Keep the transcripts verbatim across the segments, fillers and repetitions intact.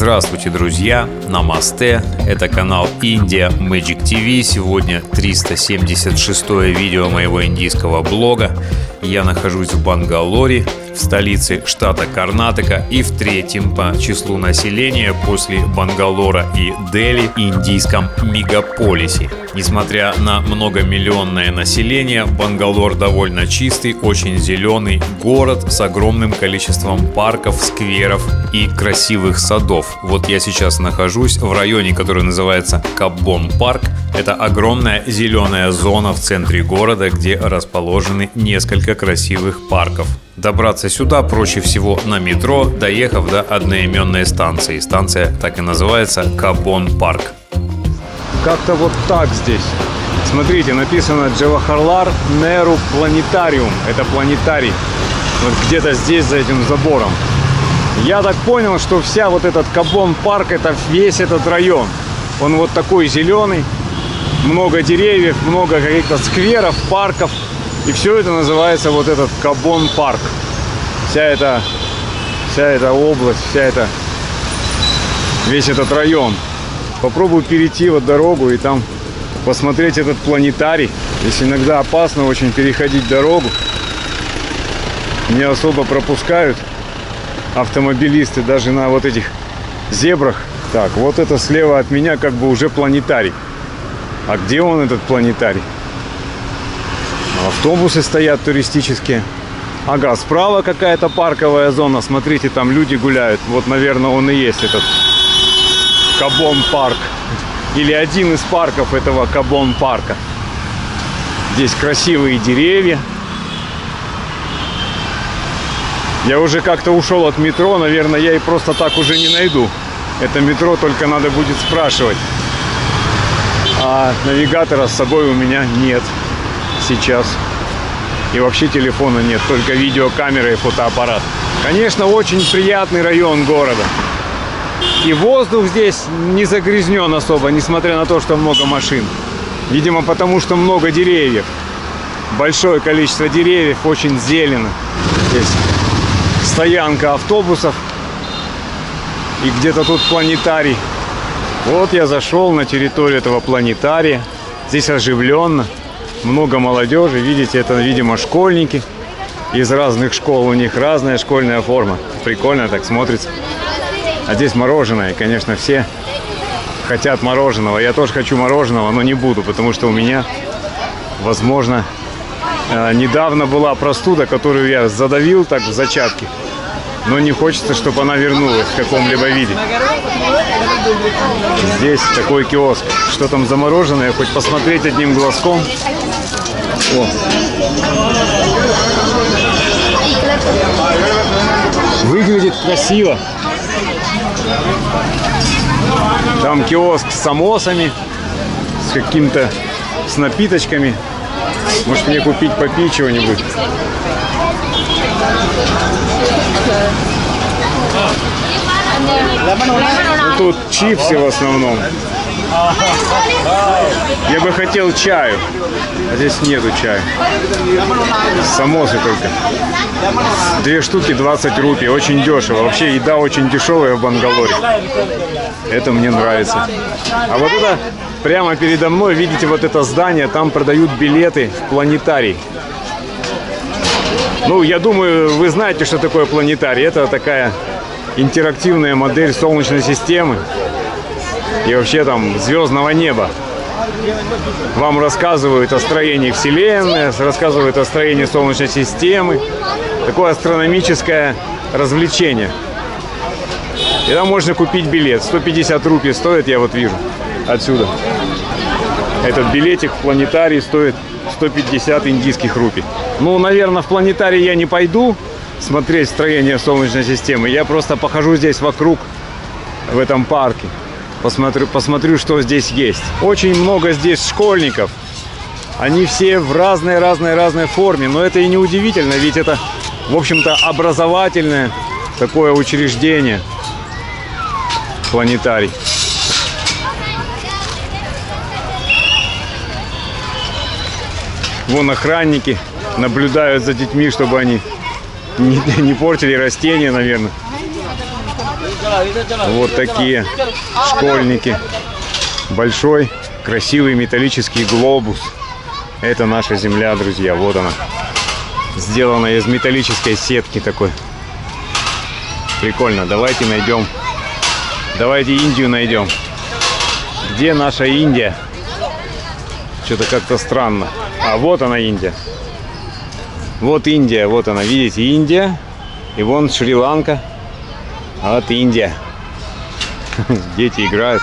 Здравствуйте, друзья! Намасте! Это канал India Magic ти ви. Сегодня триста семьдесят шестое видео моего индийского блога. Я нахожусь в Бангалоре, в столице штата Карнатака и в третьем по числу населения после Бангалора и Дели индийском мегаполисе. Несмотря на многомиллионное население, Бангалор довольно чистый, очень зеленый город с огромным количеством парков, скверов и красивых садов. Вот я сейчас нахожусь в районе, который называется Каббон парк. Это огромная зеленая зона в центре города, где расположены несколько красивых парков. Добраться сюда проще всего на метро, доехав до одноименной станции. Станция так и называется Каббон парк. Как-то вот так здесь. Смотрите, написано Джавахарлал Неру планетариум. Это планетарий. Вот где-то здесь, за этим забором. Я так понял, что вся вот этот Каббон парк, это весь этот район. Он вот такой зеленый. Много деревьев, много каких-то скверов, парков. И все это называется вот этот Каббон парк. Вся эта, вся эта область, вся эта, весь этот район. Попробую перейти вот дорогу и там посмотреть этот планетарий. Здесь иногда опасно очень переходить дорогу. Не особо пропускают автомобилисты даже на вот этих зебрах. Так, вот это слева от меня как бы уже планетарий. А где он, этот планетарий? Автобусы стоят туристические. Ага, справа какая-то парковая зона. Смотрите, там люди гуляют. Вот, наверное, он и есть этот Каббон парк. Или один из парков этого Каббон парка. Здесь красивые деревья. Я уже как-то ушел от метро. Наверное, я и просто так уже не найду. Это метро только надо будет спрашивать. А навигатора с собой у меня нет сейчас. И вообще телефона нет, только видеокамера и фотоаппарат. Конечно, очень приятный район города. И воздух здесь не загрязнен особо, несмотря на то, что много машин. Видимо, потому что много деревьев. Большое количество деревьев, очень зелено. Здесь стоянка автобусов. И где-то тут планетарий. Вот я зашел на территорию этого планетария. Здесь оживленно. Много молодежи. Видите, это, видимо, школьники. Из разных школ. У них разная школьная форма. Прикольно так смотрится. А здесь мороженое. И, конечно, все хотят мороженого. Я тоже хочу мороженого, но не буду, потому что у меня, возможно, недавно была простуда, которую я задавил так в зачатке. Но не хочется, чтобы она вернулась в каком-либо виде. Здесь такой киоск. Что там за мороженое? Хоть посмотреть одним глазком. О. Выглядит красиво. Там киоск с самосами, с каким-то, с напиточками. Может, мне купить попить чего-нибудь? Ну, тут чипсы в основном. Я бы хотел чаю, а здесь нету чая. Самосы только. Две штуки двадцать рупий, очень дешево. Вообще еда очень дешевая в Бангалоре. Это мне нравится. А вот это прямо передо мной, видите, вот это здание, там продают билеты в планетарий. Ну, я думаю, вы знаете, что такое планетарий. Это такая интерактивная модель Солнечной системы и вообще там звездного неба. Вам рассказывают о строении Вселенной, рассказывают о строении Солнечной системы. Такое астрономическое развлечение. И там можно купить билет. сто пятьдесят рупий стоит, я вот вижу, отсюда. Этот билетик в планетарий стоит сто пятьдесят индийских рупий. Ну, наверное, в планетарий я не пойду смотреть строение Солнечной системы. Я просто похожу здесь вокруг, в этом парке. Посмотрю, посмотрю, что здесь есть. Очень много здесь школьников. Они все в разной-разной-разной форме. Но это и не удивительно, ведь это, в общем-то, образовательное такое учреждение. Планетарий. Вон охранники наблюдают за детьми, чтобы они не, не портили растения, наверное. Вот такие школьники. Большой, красивый металлический глобус. Это наша Земля, друзья. Вот она. Сделана из металлической сетки такой. Прикольно. Давайте найдем. Давайте Индию найдем. Где наша Индия? Что-то как-то странно. А вот она, Индия. Вот Индия. Вот она. Видите, Индия. И вон Шри-Ланка. Вот Индия. Дети играют.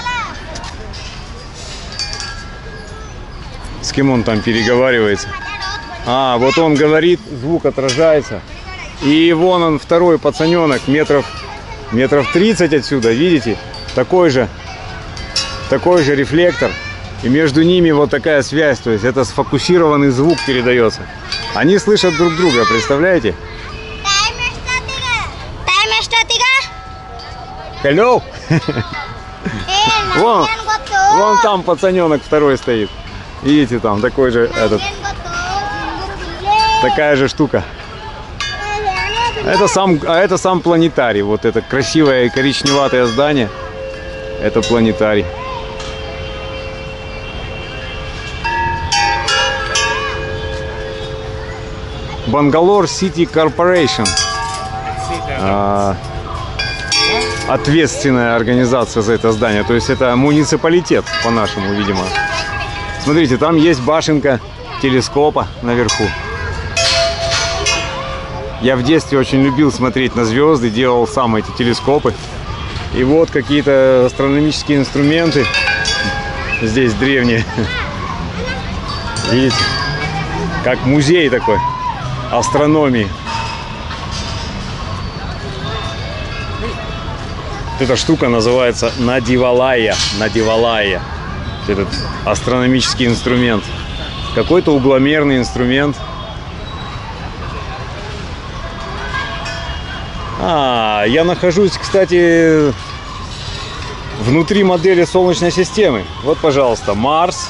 С кем он там переговаривается? А, вот он говорит, звук отражается. И вон он, второй пацаненок, метров, метров тридцать отсюда, видите? Такой же, такой же рефлектор. И между ними вот такая связь, то есть это сфокусированный звук передается. Они слышат друг друга, представляете? Hello? Вон, вон там пацаненок второй стоит. Видите, там такой же этот, такая же штука. Это сам, а это сам планетарий. Вот это красивое коричневатое здание. Это планетарий. Bangalore City Corporation. А, ответственная организация за это здание. То есть это муниципалитет, по-нашему, видимо. Смотрите, там есть башенка телескопа наверху. Я в детстве очень любил смотреть на звезды, делал сам эти телескопы. И вот какие-то астрономические инструменты здесь древние. Видите, как музей такой астрономии. Эта штука называется Надивалая. Надивалая. Этот астрономический инструмент. Какой-то угломерный инструмент. А, я нахожусь, кстати, внутри модели Солнечной системы. Вот, пожалуйста, Марс.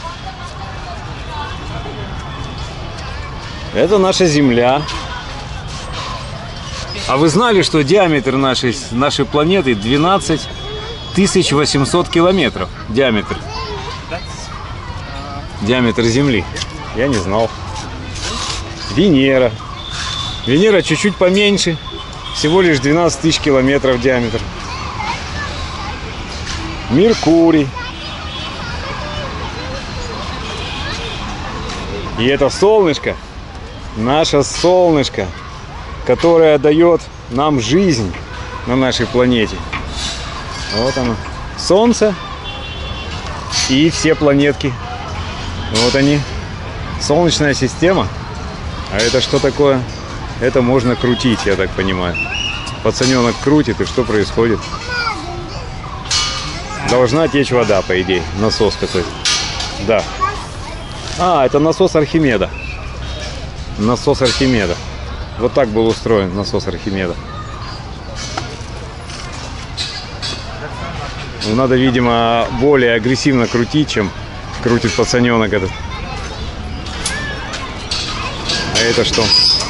Это наша Земля. А вы знали, что диаметр нашей, нашей планеты двенадцать тысяч восемьсот километров? Диаметр. Диаметр Земли. Я не знал. Венера. Венера чуть-чуть поменьше. Всего лишь двенадцать тысяч километров диаметр. Меркурий. И это солнышко. Наше солнышко, которое дает нам жизнь на нашей планете. Вот оно. Солнце и все планетки. Вот они. Солнечная система. А это что такое? Это можно крутить, я так понимаю. Пацаненок крутит, и что происходит? Должна течь вода, по идее. Насос какой-то. Да. А, это насос Архимеда. Насос Архимеда. Вот так был устроен насос Архимеда. Ну, надо, видимо, более агрессивно крутить, чем крутит пацаненок этот. А это что?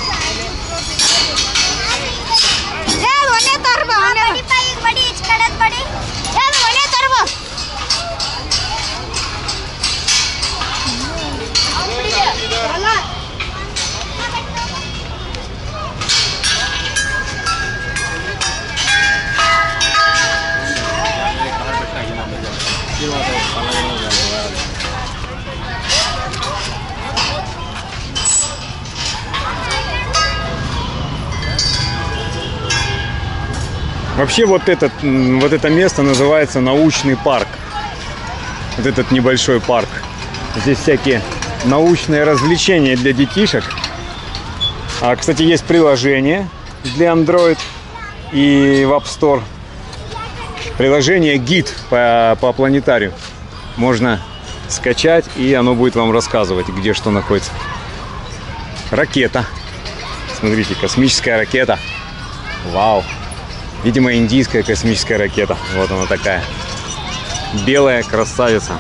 Вообще вот, этот, вот это место называется научный парк. Вот этот небольшой парк. Здесь всякие научные развлечения для детишек. А, кстати, есть приложение для Android и в App Store. Приложение гид по, по планетарию. Можно скачать, и оно будет вам рассказывать, где что находится. Ракета. Смотрите, космическая ракета. Вау. Видимо, индийская космическая ракета. Вот она такая. Белая красавица.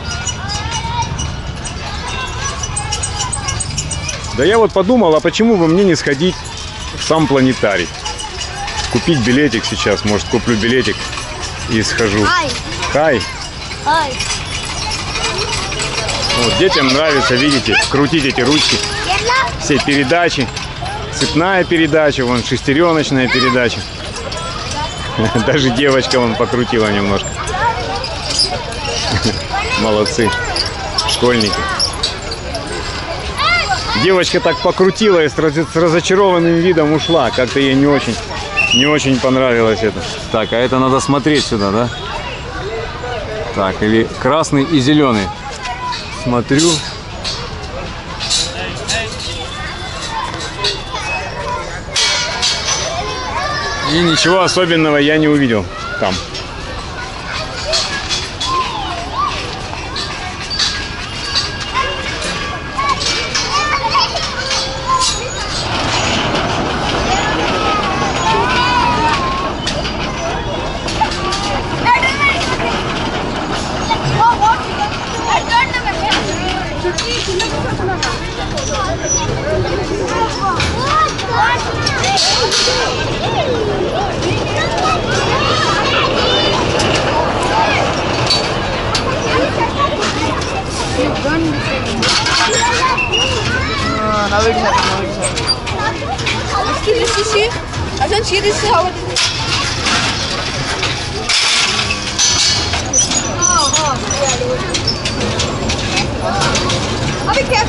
Да я вот подумал, а почему бы мне не сходить в сам планетарий? Купить билетик сейчас. Может, куплю билетик. и схожу. Хай. Хай. Хай. Вот, детям нравится, видите, крутить эти ручки. Все передачи. Цветная передача, вон шестереночная передача. Даже девочка вон покрутила немножко. Молодцы. Школьники. Девочка так покрутила и с разочарованным видом ушла. Как-то ей не очень, не очень понравилось это. Так, а это надо смотреть сюда, да? Так, или красный и зеленый. Смотрю. И ничего особенного я не увидел там. عشان تشيل الهواء ابي كيف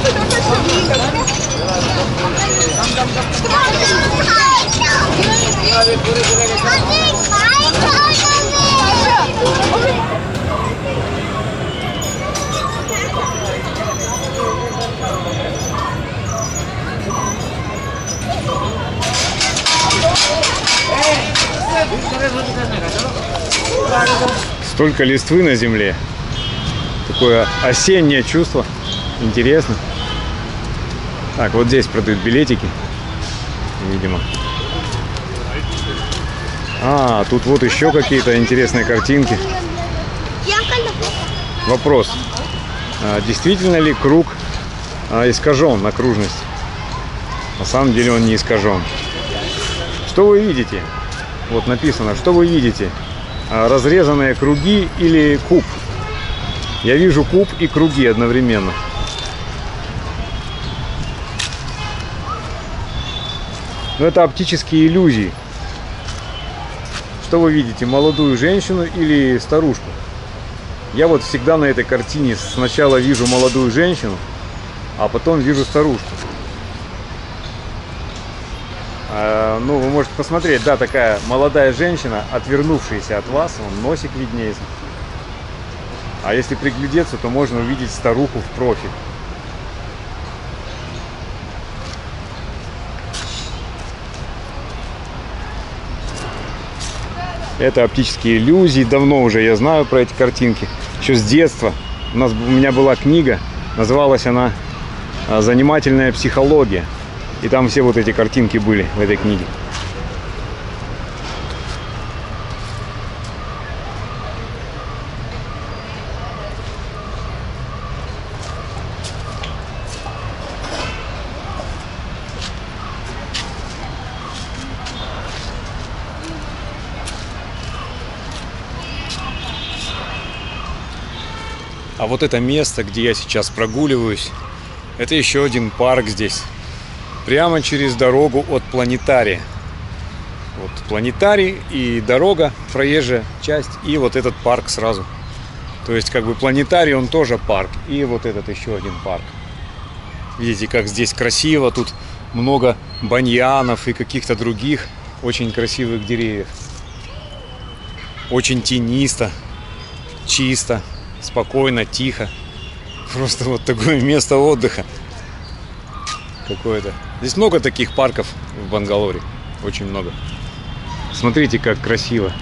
Столько листвы на земле. Такое осеннее чувство. Интересно. Так, вот здесь продают билетики. Видимо. А, тут вот еще какие-то интересные картинки. Вопрос. А, действительно ли круг а, искажен, окружность? На самом деле он не искажен. Что вы видите? Вот написано, что вы видите? Разрезанные круги или куб? Я вижу куб и круги одновременно. Но это оптические иллюзии. Что вы видите? Молодую женщину или старушку? Я вот всегда на этой картине сначала вижу молодую женщину, а потом вижу старушку. Ну, вы можете посмотреть, да, такая молодая женщина, отвернувшаяся от вас, вон носик виднеется. А если приглядеться, то можно увидеть старуху в профиль. Это оптические иллюзии, давно уже я знаю про эти картинки, еще с детства. У нас, у меня была книга, называлась она «Занимательная психология». И там все вот эти картинки были в этой книге. А вот это место, где я сейчас прогуливаюсь, это еще один парк здесь. Прямо через дорогу от планетария. Вот планетарий и дорога, проезжая часть, и вот этот парк сразу. То есть как бы планетарий, он тоже парк. И вот этот еще один парк. Видите, как здесь красиво. Тут много баньянов и каких-то других очень красивых деревьев. Очень тенисто, чисто, спокойно, тихо. Просто вот такое место отдыха какое-то. Здесь много таких парков в Бангалоре. Очень много. Смотрите, как красиво.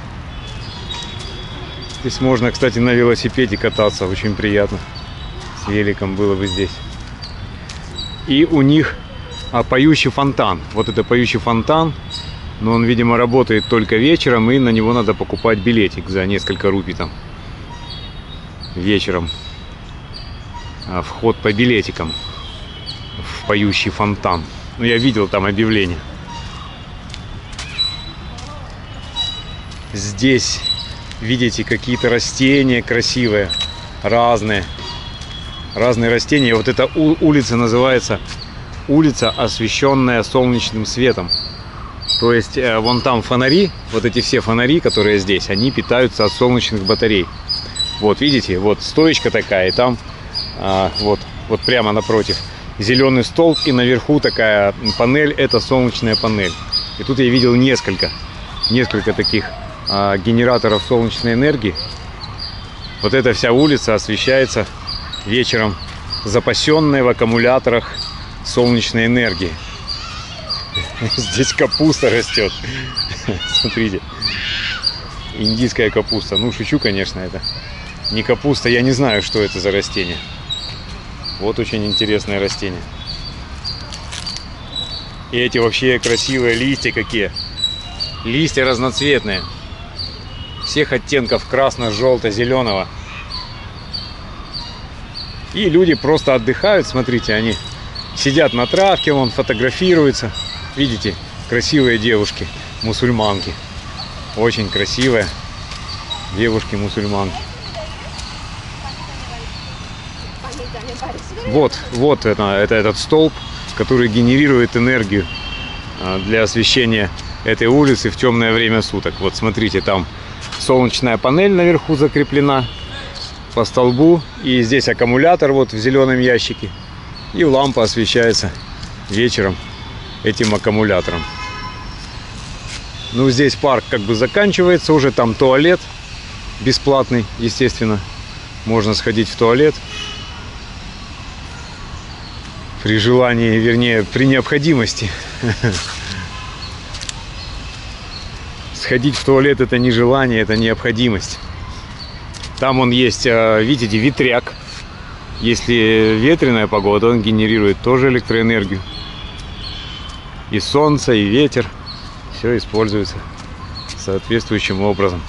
Здесь можно, кстати, на велосипеде кататься. Очень приятно. С великом было бы здесь. И у них а, поющий фонтан. Вот это поющий фонтан. Но он, видимо, работает только вечером. И на него надо покупать билетик за несколько рупий там. Вечером. А, вход по билетикам. В поющий фонтан. Ну, я видел там объявление. Здесь видите, какие-то растения красивые, разные. Разные растения. Вот эта улица называется улица, освещенная солнечным светом. То есть вон там фонари, вот эти все фонари, которые здесь, они питаются от солнечных батарей. Вот видите, вот стоечка такая, и там а, вот, вот прямо напротив зеленый столб, и наверху такая панель, это солнечная панель. И тут я видел несколько, несколько таких а, генераторов солнечной энергии. Вот эта вся улица освещается вечером, запасенная в аккумуляторах солнечной энергии. Здесь капуста растет. Смотрите. Индийская капуста. Ну, шучу, конечно, это не капуста. Я не знаю, что это за растение. Вот очень интересное растение. И эти вообще красивые листья какие. Листья разноцветные. Всех оттенков красно-желто-зеленого. И люди просто отдыхают, смотрите, они сидят на травке, вон фотографируются. Видите, красивые девушки, мусульманки. Очень красивые девушки-мусульманки. Вот, вот это, это этот столб, который генерирует энергию для освещения этой улицы в темное время суток. Вот смотрите, там солнечная панель наверху закреплена по столбу, и здесь аккумулятор вот в зеленом ящике, и лампа освещается вечером этим аккумулятором. Ну, здесь парк как бы заканчивается, уже там туалет бесплатный, естественно, можно сходить в туалет при желании, вернее, при необходимости. Сходить в туалет — это не желание, это необходимость. Там он есть, видите, ветряк. Если ветреная погода, он генерирует тоже электроэнергию. И солнце, и ветер. Все используется соответствующим образом.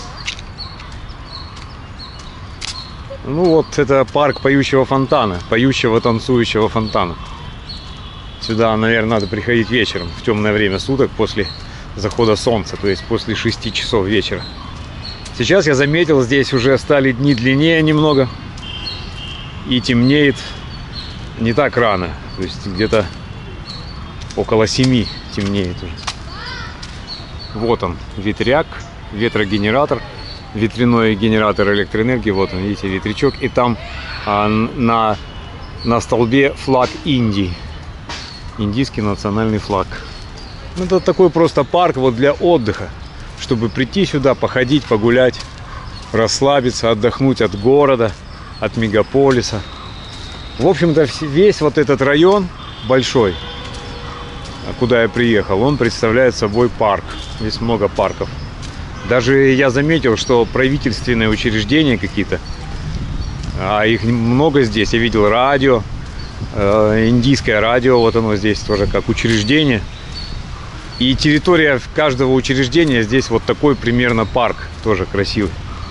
Ну вот, это парк поющего фонтана. Поющего, танцующего фонтана. Сюда, наверное, надо приходить вечером, в темное время суток, после захода солнца. То есть после шести часов вечера. Сейчас я заметил, здесь уже стали дни длиннее немного. И темнеет не так рано. То есть где-то около семи темнеет уже. Вот он, ветряк, ветрогенератор, ветряной генератор электроэнергии. Вот он, видите, ветрячок. И там а, на, на столбе флаг Индии. Индийский национальный флаг. Это такой просто парк вот для отдыха. Чтобы прийти сюда, походить, погулять, расслабиться, отдохнуть от города, от мегаполиса. В общем-то, весь вот этот район большой, куда я приехал, он представляет собой парк. Здесь много парков. Даже я заметил, что правительственные учреждения какие-то, а их много здесь. Я видел радио, индийское радио, вот оно здесь тоже как учреждение. И территория каждого учреждения здесь вот такой примерно парк, тоже красивый.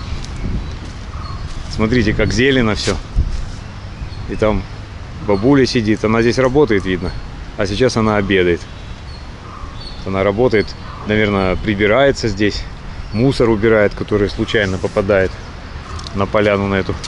Смотрите, как зелено все. И там бабуля сидит, она здесь работает, видно. А сейчас она обедает. Она работает, наверное, прибирается здесь. Мусор убирает, который случайно попадает на поляну на эту.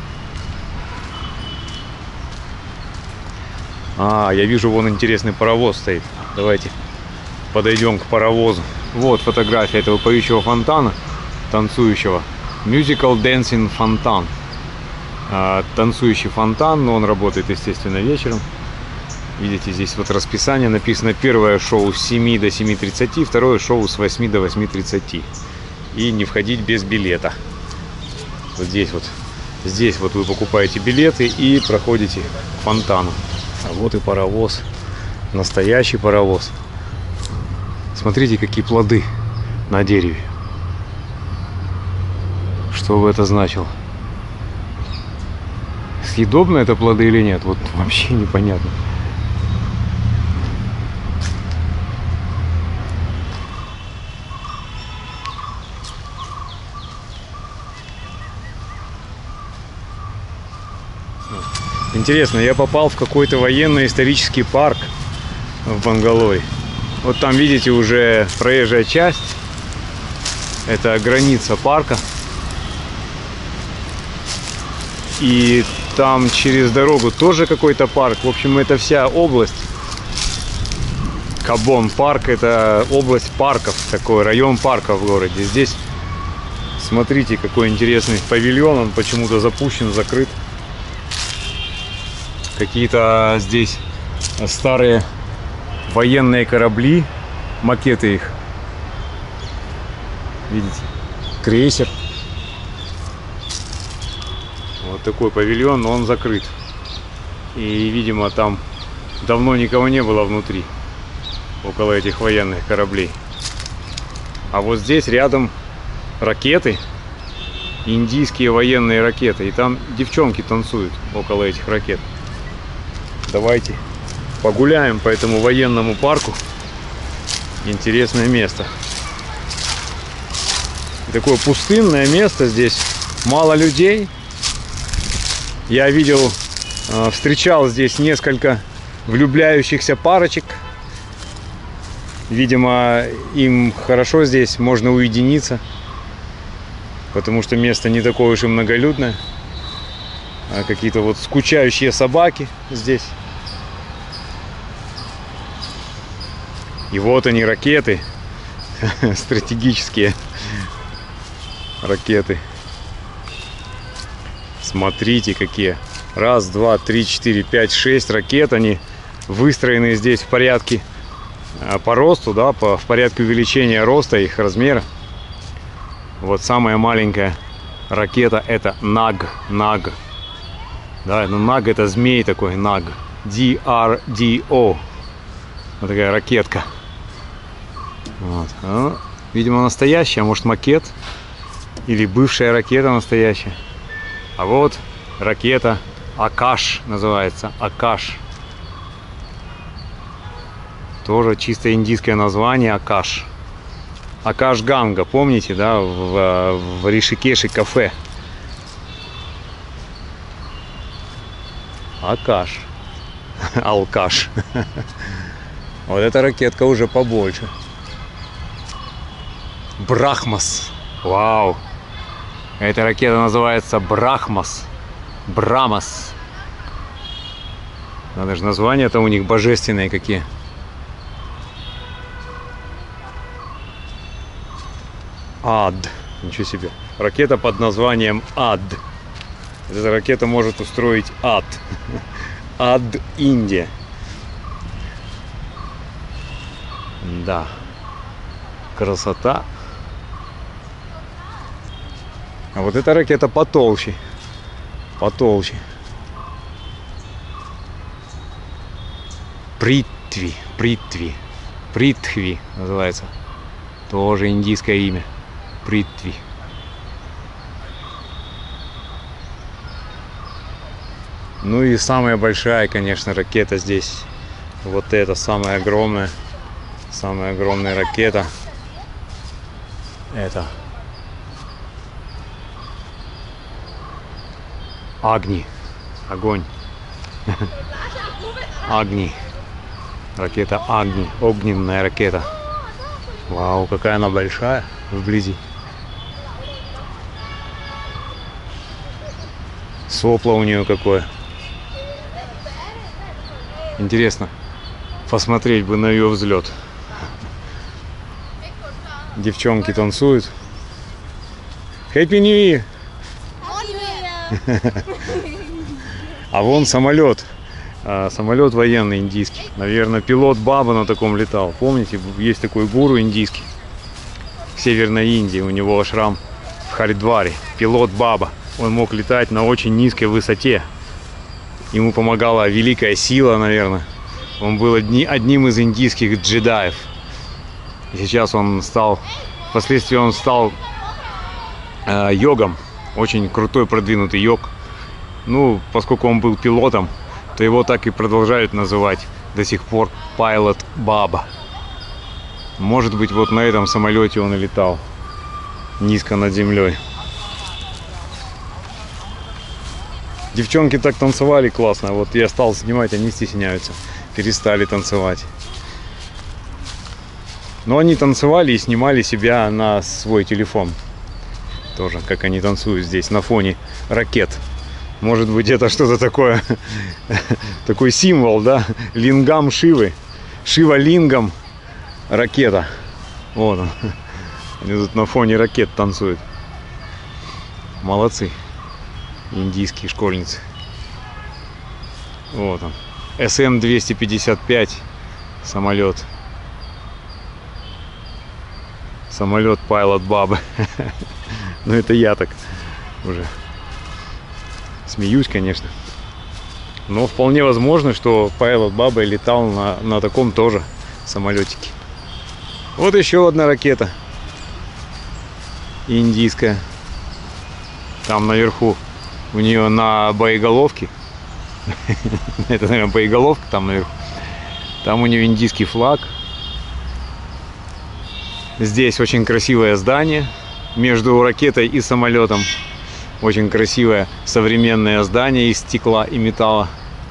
А, я вижу, вон интересный паровоз стоит. Давайте подойдем к паровозу. Вот фотография этого поющего фонтана, танцующего. Musical Dancing фонтан. А, танцующий фонтан, но он работает, естественно, вечером. Видите, здесь вот расписание написано: первое шоу с семи до семи тридцати, второе шоу с восьми до восьми тридцати. И не входить без билета. Вот здесь вот. Здесь вот вы покупаете билеты и проходите к фонтану. А вот и паровоз. Настоящий паровоз. Смотрите, какие плоды на дереве. Что бы это значило? Съедобно это плоды или нет? Вот вообще непонятно. Интересно, я попал в какой-то военно-исторический парк в Бангалоре. Вот там, видите, уже проезжая часть. Это граница парка. И там через дорогу тоже какой-то парк. В общем, это вся область. Кабон парк — это область парков, такой район парков в городе. Здесь, смотрите, какой интересный павильон. Он почему-то запущен, закрыт. Какие-то здесь старые военные корабли, макеты их. Видите? Крейсер. Вот такой павильон, но он закрыт. И, видимо, там давно никого не было внутри, около этих военных кораблей. А вот здесь рядом ракеты, индийские военные ракеты. И там девчонки танцуют около этих ракет. Давайте погуляем по этому военному парку. Интересное место. Такое пустынное место здесь. Мало людей. Я видел, встречал здесь несколько влюбляющихся парочек. Видимо, им хорошо здесь, можно уединиться, потому что место не такое уж и многолюдное. А какие-то вот скучающие собаки здесь. И вот они, ракеты. Стратегические ракеты. Смотрите, какие. Раз, два, три, четыре, пять, шесть ракет. Они выстроены здесь в порядке по росту, да, по, в порядке увеличения роста их размера. Вот самая маленькая ракета — это Наг. Наг. Да, ну Наг — это змей такой, Наг. ди ар ди о. Вот такая ракетка. Вот. Ну, видимо, настоящая, может, макет. Или бывшая ракета настоящая. А вот ракета Акаш называется. Акаш. Тоже чисто индийское название. Акаш. Акаш Ганга, помните, да, в, в Ришикеше кафе. Акаш. Алкаш. Вот эта ракетка уже побольше. Брахмас. Вау. Эта ракета называется Брахмас. Брамас. Надо же, названия-то у них божественные какие. Ад. Ничего себе. Ракета под названием Ад. Эта ракета может устроить ад. Ад Индия. Да. Красота. А вот эта ракета потолще. Потолще. Притви. Притви. Притхви называется. Тоже индийское имя. Притви. Ну и самая большая, конечно, ракета здесь. Вот эта самая огромная. Самая огромная ракета. Это Агни. Огонь. Агни. Ракета Агни. Огненная ракета. Вау, какая она большая вблизи. Сопло у нее какое. Интересно посмотреть бы на ее взлет. Девчонки танцуют. Happy New Year! А вон самолет. А, самолет военный индийский. Наверное, пилот Баба на таком летал. Помните, есть такой гуру индийский в Северной Индии. У него ашрам в Харидваре. Пилот Баба. Он мог летать на очень низкой высоте. Ему помогала великая сила, наверное. Он был одни, одним из индийских джедаев. И сейчас он стал, впоследствии он стал э, йогом. Очень крутой, продвинутый йог. Ну, поскольку он был пилотом, то его так и продолжают называть до сих пор Pilot Баба. Может быть, вот на этом самолете он и летал. Низко над землей. Девчонки так танцевали классно. Вот я стал снимать, они стесняются. Перестали танцевать. Но они танцевали и снимали себя на свой телефон. Тоже, как они танцуют здесь на фоне ракет. Может быть, это что-то такое, такой символ, да? Лингам Шивы. Шива лингам ракета. Вот он. Они тут на фоне ракет танцуют. Молодцы. Индийские школьницы. Вот он. эс эм двести пятьдесят пять самолет. Самолет Pilot Бабы. Ну это я так уже смеюсь, конечно. Но вполне возможно, что Pilot Баба летал на, на таком тоже самолетике. Вот еще одна ракета. Индийская. Там наверху у нее на боеголовке. Это, наверное, боеголовка там наверху. Там у нее индийский флаг. Здесь очень красивое здание. Между ракетой и самолетом. Очень красивое современное здание из стекла и металла.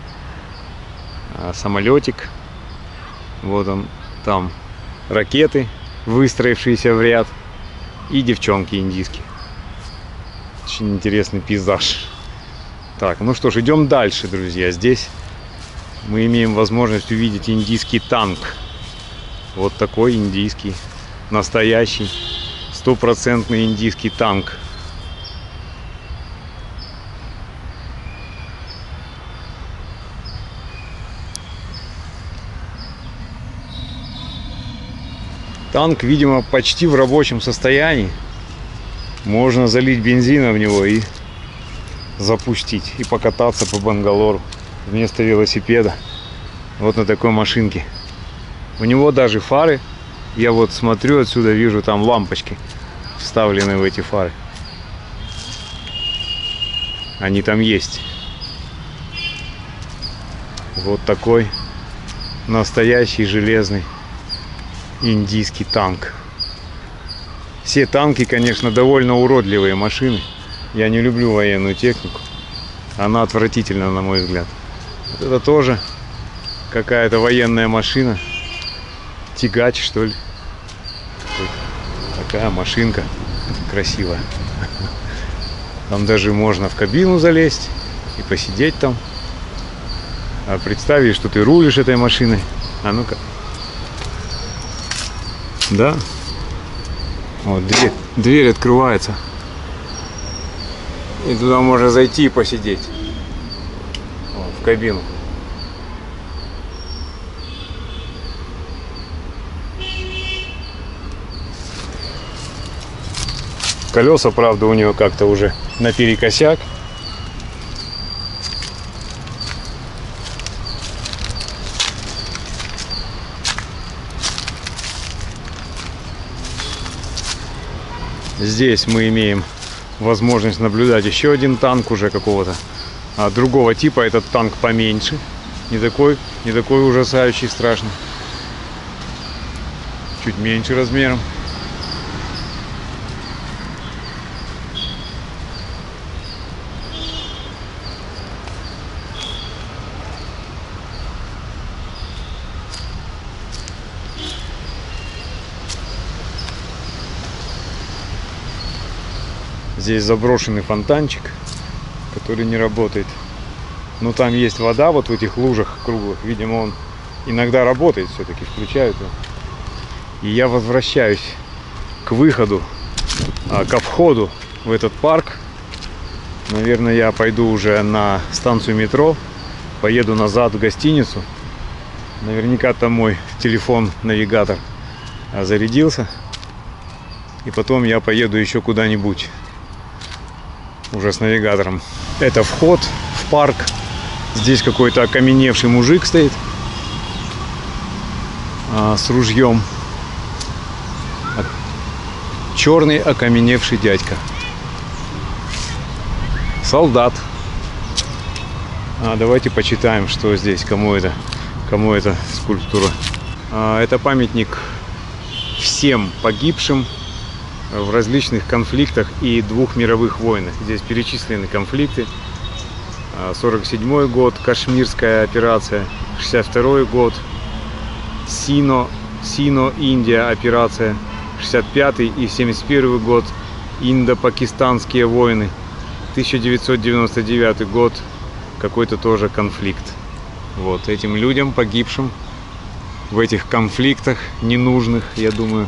Самолетик. Вот он. Там ракеты, выстроившиеся в ряд. И девчонки индийские. Очень интересный пейзаж. Так, ну что ж, идем дальше, друзья. Здесь мы имеем возможность увидеть индийский танк. Вот такой индийский, настоящий, стопроцентный индийский танк. Танк, видимо, почти в рабочем состоянии. Можно залить бензина в него и запустить, и покататься по Бангалору вместо велосипеда. Вот на такой машинке. У него даже фары. Я вот смотрю отсюда, вижу там лампочки вставлены в эти фары. Они там есть. Вот такой настоящий железный индийский танк. Все танки, конечно, довольно уродливые машины. Я не люблю военную технику. Она отвратительна, на мой взгляд. Вот это тоже какая-то военная машина. Тягач, что ли. Вот такая машинка красивая. Там даже можно в кабину залезть и посидеть там. А представь, что ты рулишь этой машиной. А ну-ка. Да. Вот дверь, дверь открывается. И туда можно зайти и посидеть. Вот, в кабину. Колеса, правда, у нее как-то уже наперекосяк. Здесь мы имеем возможность наблюдать еще один танк уже какого-то а, другого типа. Этот танк поменьше, не такой, не такой ужасающий, страшный, чуть меньше размером. Здесь заброшенный фонтанчик, который не работает. Но там есть вода вот в этих лужах круглых. Видимо, он иногда работает, все-таки включают его. И я возвращаюсь к выходу, а, ко входу в этот парк. Наверное, я пойду уже на станцию метро, поеду назад в гостиницу. Наверняка там мой телефон-навигатор зарядился. И потом я поеду еще куда-нибудь. Уже с навигатором. Это вход в парк. Здесь какой-то окаменевший мужик стоит а, с ружьем. Черный окаменевший дядька. Солдат. А, давайте почитаем, что здесь, кому это, кому эта скульптура. А, это памятник всем погибшим в различных конфликтах и двух мировых войнах. Здесь перечислены конфликты. сорок седьмой год, Кашмирская операция, шестьдесят второй год, Сино, Сино-Индия операция, шестьдесят пятый и семьдесят первый год, индо-пакистанские войны, тысяча девятьсот девяносто девятый год, какой-то тоже конфликт. Вот этим людям, погибшим в этих конфликтах ненужных, я думаю,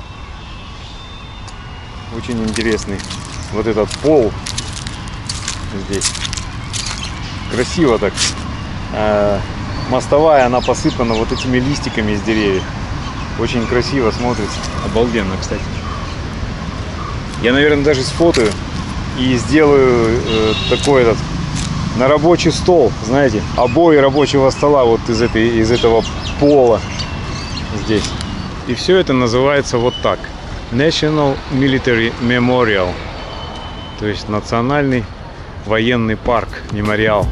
очень интересный вот этот пол здесь. Красиво так. А, мостовая, она посыпана вот этими листиками из деревьев. Очень красиво смотрится. Обалденно, кстати. Я, наверное, даже сфотою и сделаю э, такой этот на рабочий стол, знаете, обои рабочего стола вот из этой, из этого пола здесь. И все это называется вот так: National Military Memorial, то есть национальный военный парк, мемориал.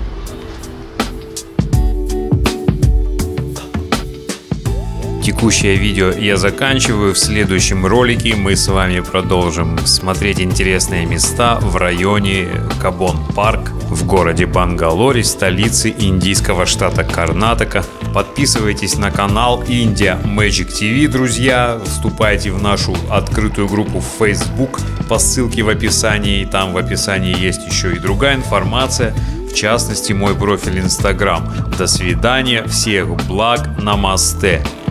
Текущее видео я заканчиваю. В следующем ролике мы с вами продолжим смотреть интересные места в районе Кабон-парк в городе Бангалоре, столице индийского штата Карнатака. Подписывайтесь на канал India Magic ти ви, друзья. Вступайте в нашу открытую группу в Facebook по ссылке в описании. Там в описании есть еще и другая информация, в частности мой профиль Instagram. До свидания, всех благ, намасте.